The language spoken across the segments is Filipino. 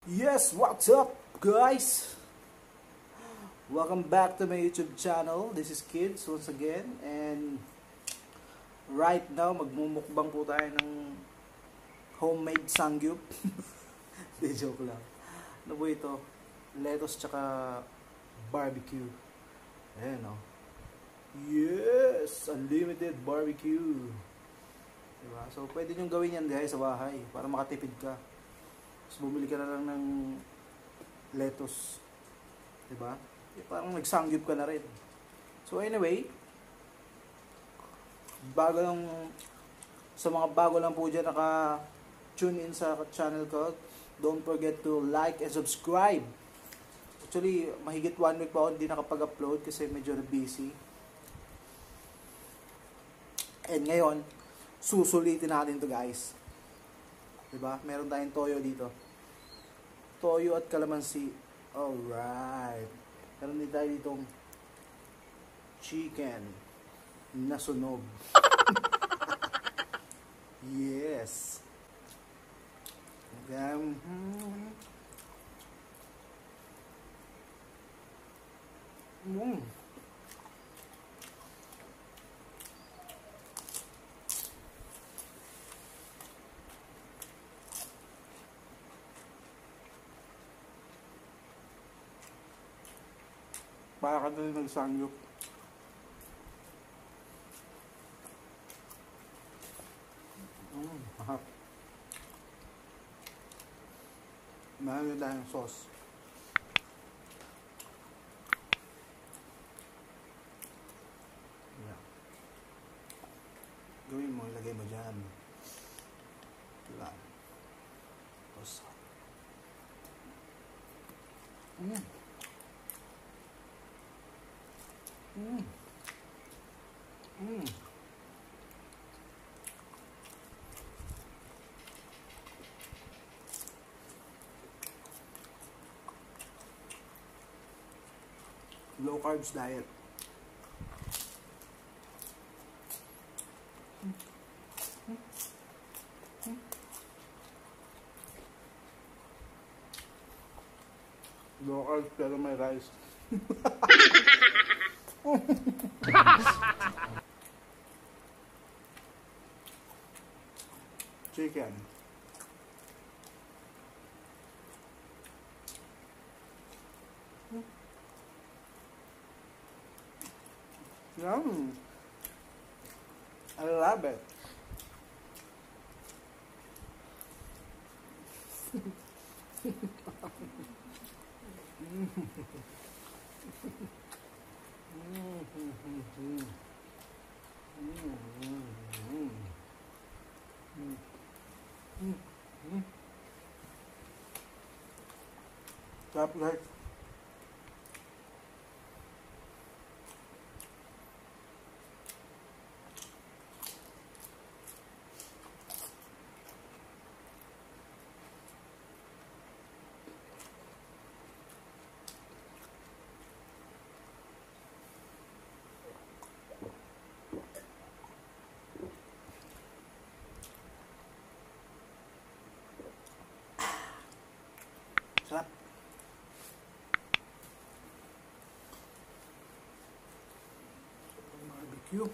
Yes, what's up guys? Welcome back to my YouTube channel. This is Kids once again, and right now magmumukbang po tayo ng homemade sangyup. Di, joke lang. Ano po ito? Lettuce tsaka barbecue. Ayan o. Yes! Unlimited barbecue. Diba? So pwede nyo gawin yan guys sa bahay para makatipid ka. Tapos bumili ka na lang ng lettuce. Diba? Parang nagsangyup ka na rin. So anyway, sa mga bago lang po dyan naka-tune in sa channel ko, don't forget to like and subscribe. Actually, mahigit 1 week pa ako hindi nakapag-upload kasi medyo busy. And ngayon, susulitin natin to guys. Diba? Meron tayong toyo dito. Toyo at kalamansi. Alright. Meron din tayo ditong chicken na sunog. Yes. Then, baka ka na nagsangyup. Mahap. Mahal na yung sauce. Yeah. Gawin mo, ilagay mo dyan. Diba? Tapos, low carbs diet. Low carbs pero may rice. Chicken. Yum. I love it. Stop guys. Sarap. Barbecue.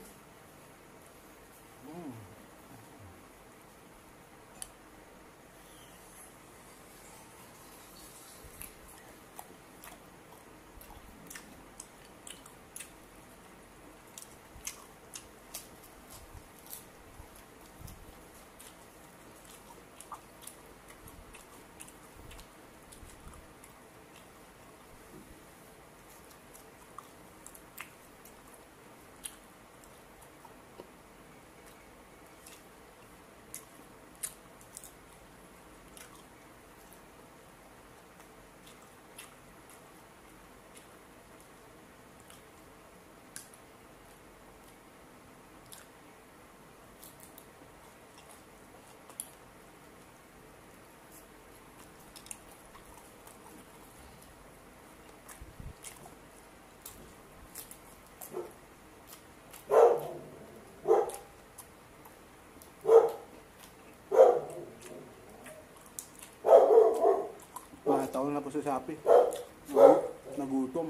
Nagtataon na po sa Shopee. Nagutom.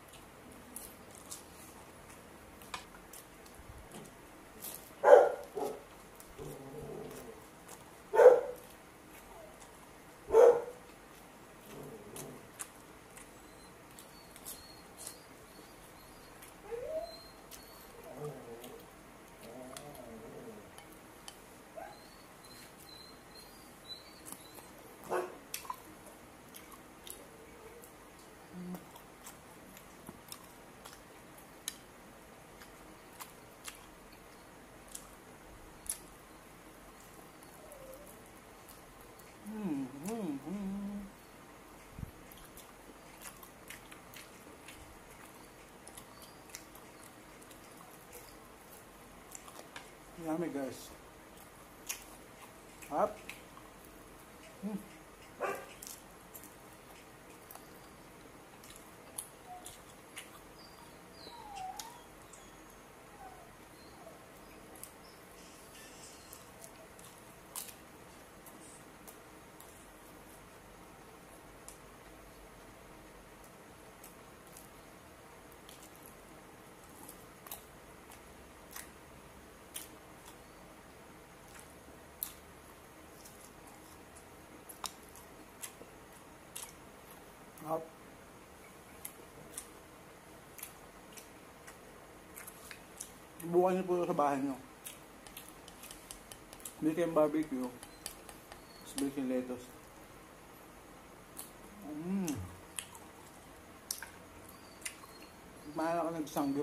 Yummy guys. Up. Up. Bukan niyo po sa bahay niyo. Bili kayong barbecue. Tapos bili kayong lettuce. Mahal ka nagsanggip.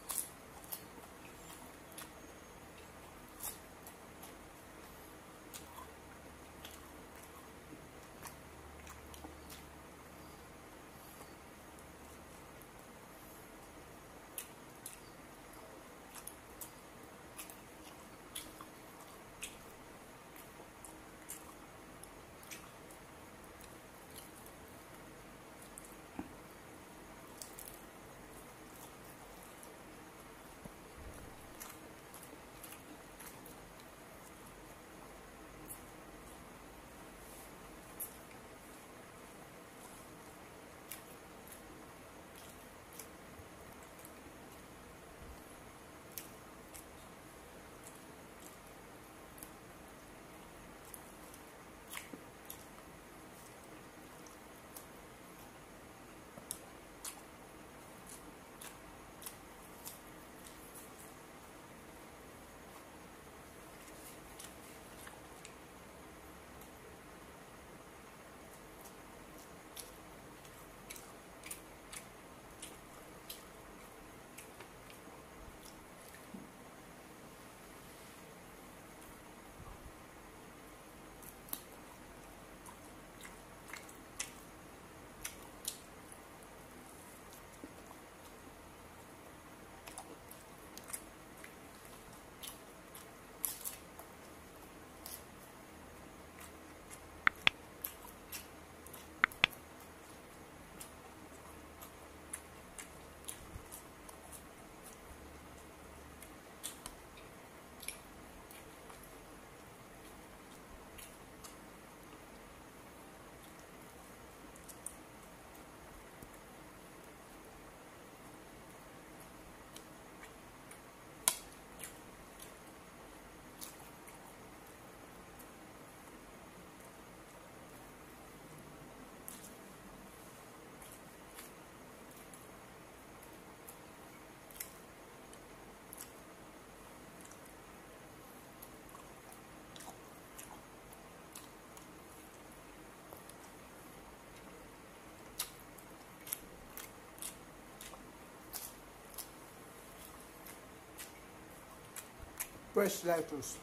Fresh lettuce.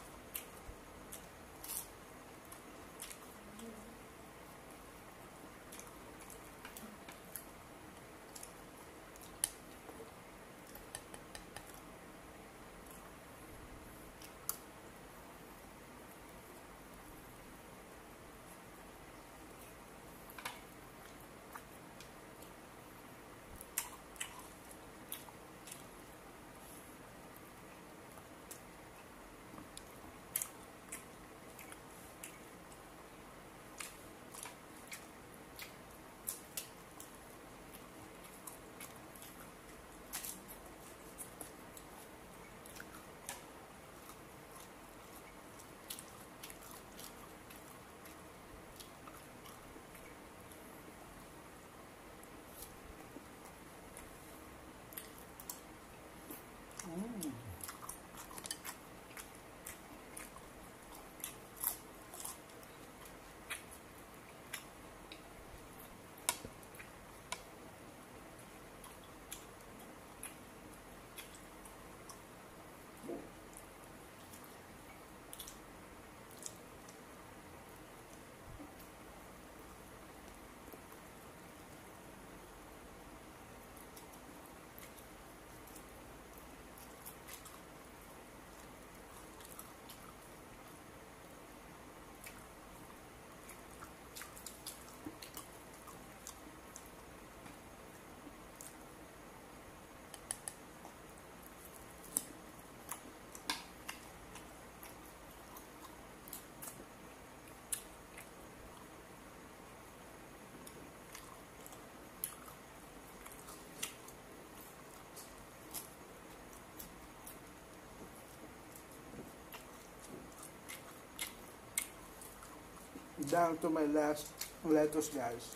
down to my last lettuce, guys.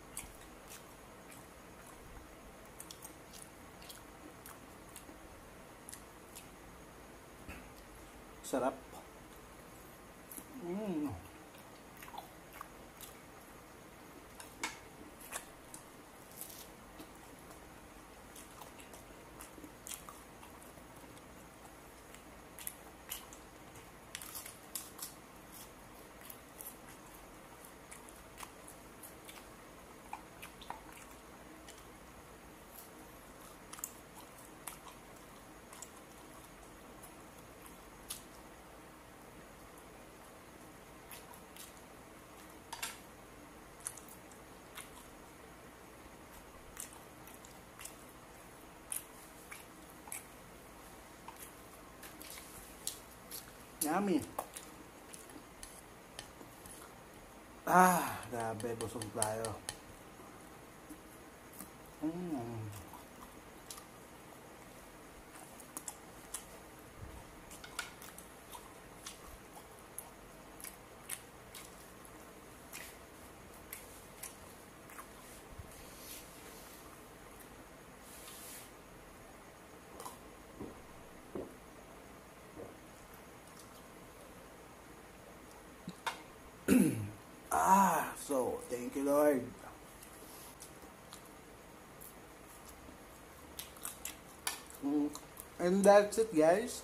Sarap. Yummy. Grabe, busog tayo. So, thank you, Lord. And that's it, guys.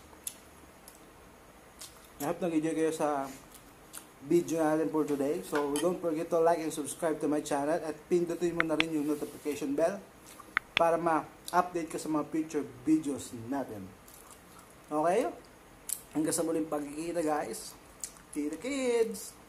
I hope nag-enjoy kayo sa video natin for today. So, don't forget to like and subscribe to my channel at pindutin mo na rin yung notification bell para ma-update ka sa mga future videos natin. Okay? Hanggang sa muling pagkikita, guys. See the kids!